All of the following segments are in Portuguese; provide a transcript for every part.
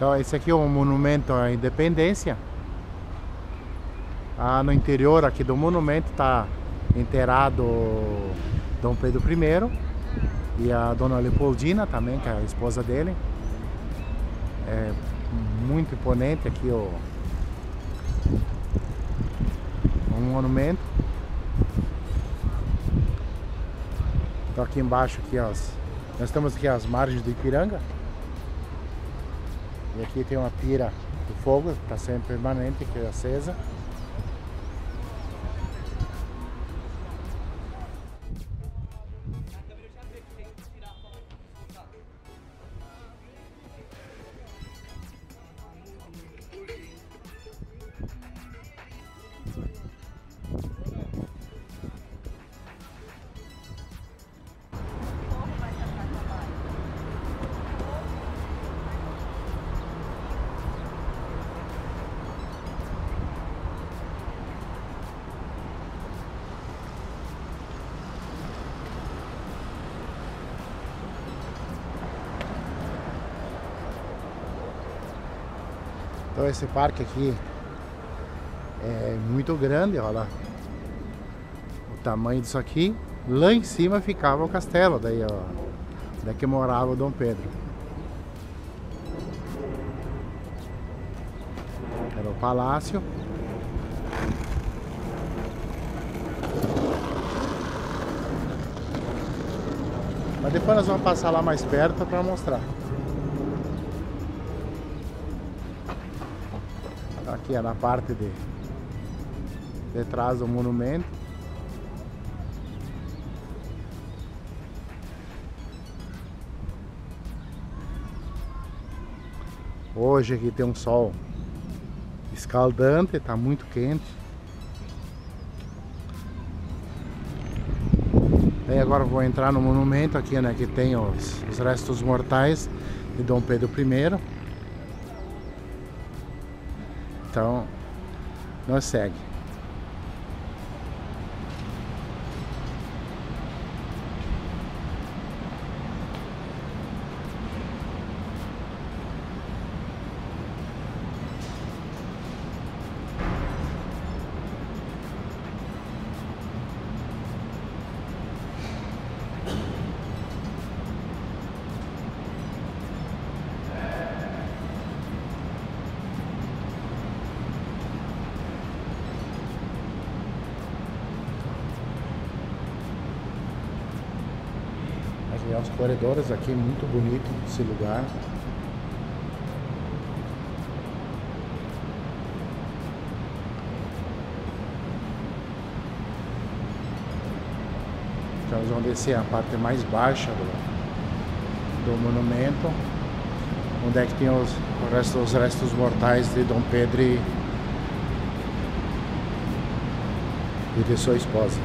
Então esse aqui é um monumento à independência. No interior aqui do monumento está enterrado Dom Pedro I e a Dona Leopoldina também, que é a esposa dele. É muito imponente aqui o monumento. Então aqui embaixo aqui nós estamos aqui às margens do Ipiranga. E aqui tem uma pira de fogo, está sempre permanente, aqui acesa. Então esse parque aqui é muito grande, olha lá o tamanho disso aqui. Lá em cima ficava o castelo, daí ó, daqui morava o Dom Pedro. Era o palácio. Mas depois nós vamos passar lá mais perto para mostrar. Aqui é na parte de trás do monumento. Hoje aqui tem um sol escaldante, está muito quente. E agora eu vou entrar no monumento aqui, né, que tem os restos mortais de Dom Pedro I. Então, nós segue. Os corredores aqui, muito bonito esse lugar. Então nós vamos descer a parte mais baixa do monumento, onde é que tem os restos mortais de Dom Pedro e de sua esposa.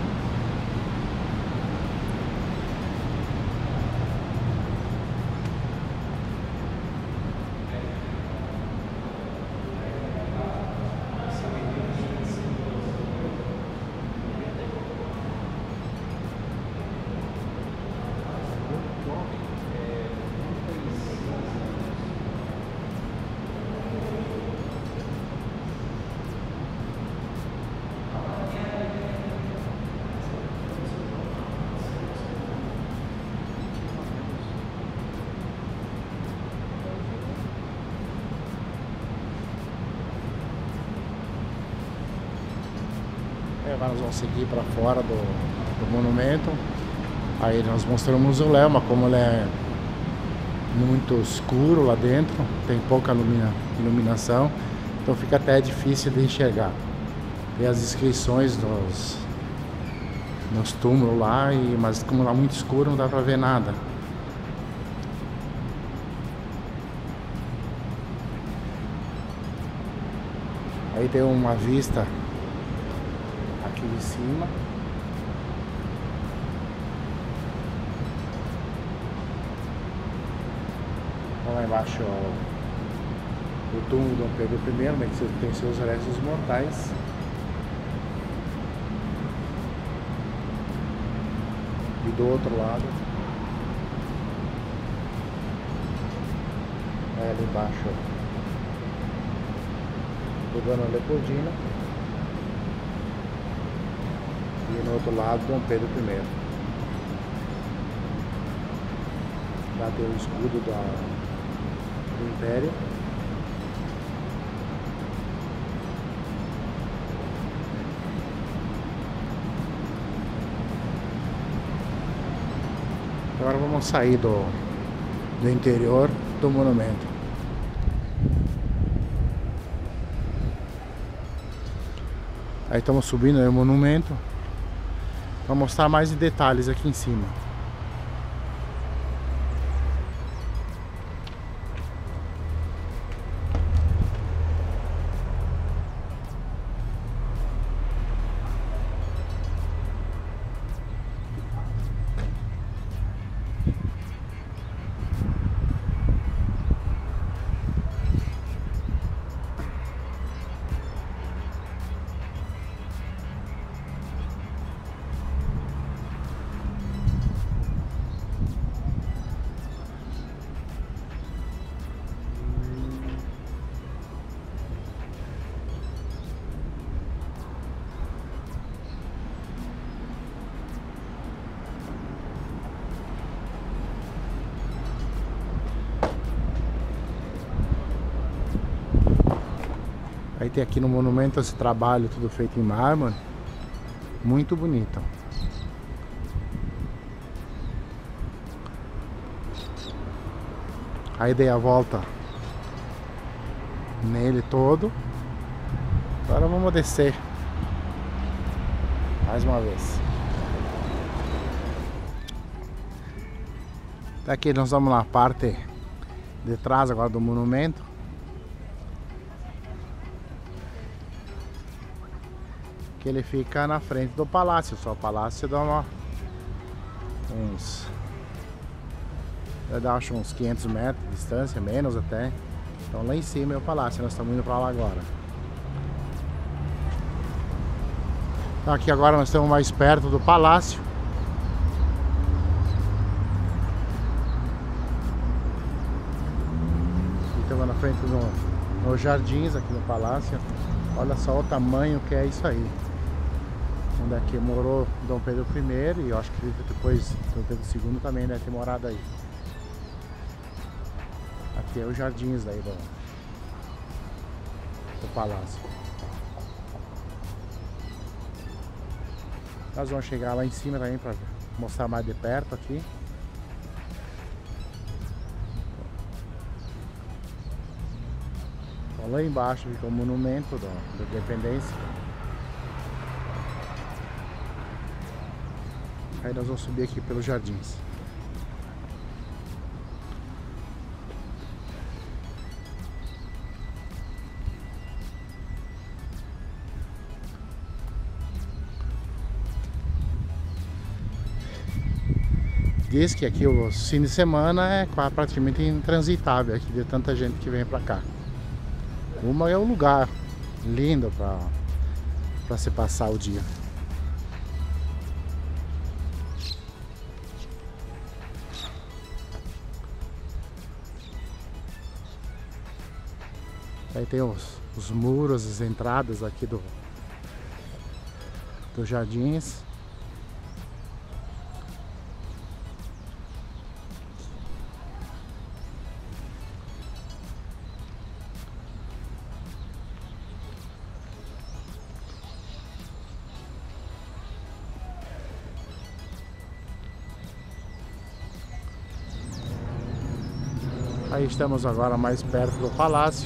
Agora nós vamos seguir para fora do monumento. Aí nós mostramos o mausoléu, mas como ele é muito escuro lá dentro, tem pouca iluminação, então fica até difícil de enxergar. Tem as inscrições nos túmulos lá, mas como lá muito escuro não dá para ver nada. Aí tem uma vista aqui de cima. Lá embaixo o túmulo do Dom Pedro I, né, que tem seus restos mortais. E do outro lado Aí ali embaixo o Dona Leopoldina e no outro lado Dom Pedro I. Lá tem o escudo do Império. Agora vamos sair do interior do monumento. Aí estamos subindo aí o monumento para mostrar mais detalhes aqui em cima. Aí tem aqui no monumento esse trabalho tudo feito em mármore. Muito bonito. Aí dei a volta nele todo. Agora vamos descer mais uma vez. Daqui nós vamos na parte de trás agora do monumento. Que ele fica na frente do palácio. Só o palácio dá acho uns 500 metros de distância, menos até. Então lá em cima é o palácio, nós estamos indo para lá agora. Então aqui agora nós estamos mais perto do palácio. E estamos na frente nos jardins aqui no palácio. Olha só o tamanho que é isso aí. Onde aqui morou Dom Pedro I, e eu acho que depois Dom Pedro II também deve ter morado aí. Aqui é os jardins daí do palácio. Nós vamos chegar lá em cima também para mostrar mais de perto aqui. Então, lá embaixo fica o monumento da Independência. Aí nós vamos subir aqui pelos jardins. Diz que aqui o fim de semana é praticamente intransitável aqui de tanta gente que vem pra cá. Uma é um lugar lindo pra se passar o dia. Aí tem os muros, as entradas aqui dos jardins. Aí estamos agora mais perto do palácio.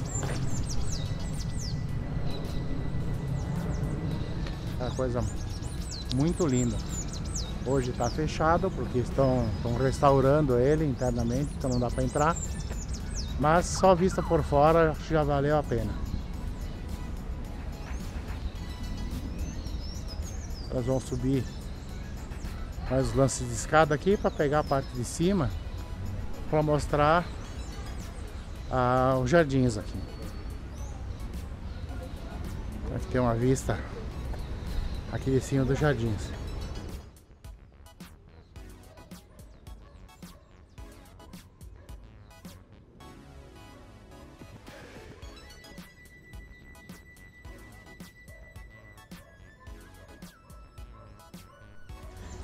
É uma coisa muito linda. Hoje está fechado porque estão restaurando ele internamente, então não dá para entrar. Mas só vista por fora já valeu a pena. Nós vamos subir mais os lances de escada aqui para pegar a parte de cima, para mostrar os jardins aqui. Aqui tem uma vista aqui de cima dos jardins.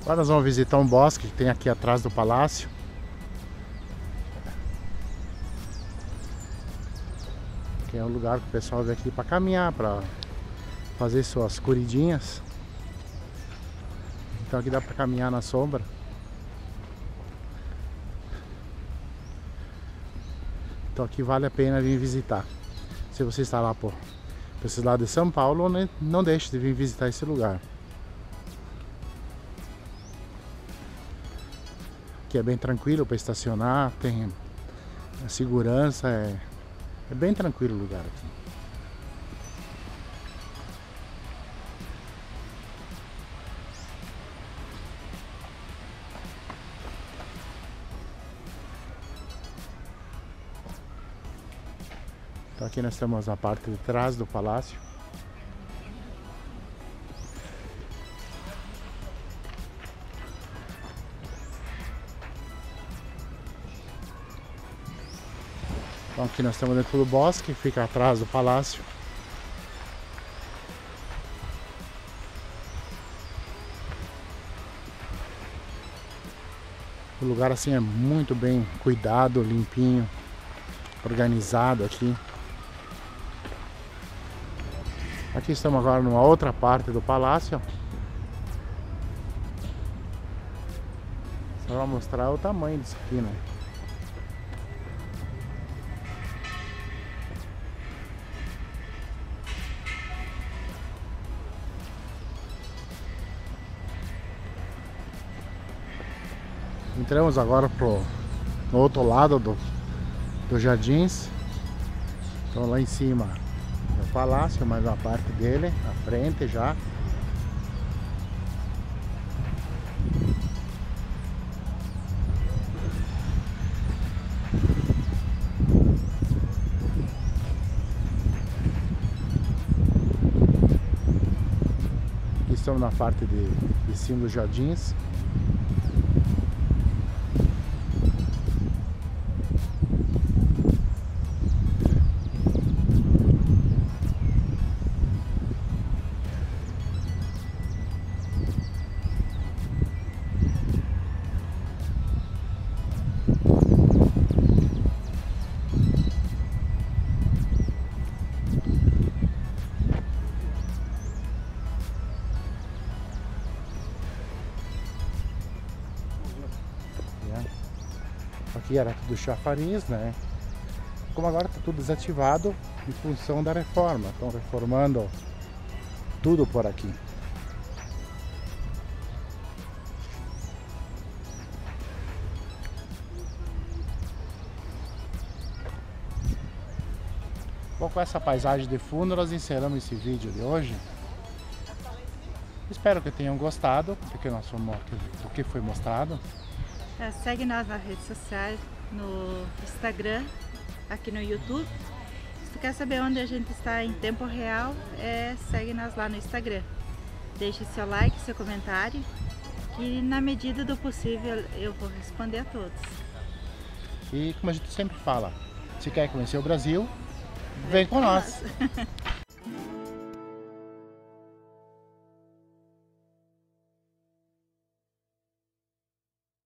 Agora nós vamos visitar um bosque que tem aqui atrás do palácio. Que é um lugar que o pessoal vem aqui para caminhar, para fazer suas corridinhas. Então aqui dá para caminhar na sombra. Então aqui vale a pena vir visitar. Se você está lá por esse lado de São Paulo, né, não deixe de vir visitar esse lugar. Aqui é bem tranquilo para estacionar, tem a segurança, é bem tranquilo o lugar aqui. Então aqui nós temos a parte de trás do palácio. Então aqui nós estamos dentro do bosque, fica atrás do palácio. O lugar assim é muito bem cuidado, limpinho, organizado aqui. Aqui estamos agora numa outra parte do palácio. Só para mostrar o tamanho disso aqui, né? Entramos agora no outro lado dos jardins. Então lá em cima é o palácio, mais uma parte dele, à frente já. Aqui estamos na parte de cima dos jardins. Aqui era tudo chafariz, né? Como agora está tudo desativado em função da reforma. Estão reformando tudo por aqui. Bom, com essa paisagem de fundo nós encerramos esse vídeo de hoje. Espero que tenham gostado do que foi mostrado. Segue nós nas redes sociais, no Instagram, aqui no YouTube. Se tu quer saber onde a gente está em tempo real, segue nós lá no Instagram. Deixe seu like, seu comentário, que na medida do possível eu vou responder a todos. E como a gente sempre fala, se quer conhecer o Brasil, vem com nós!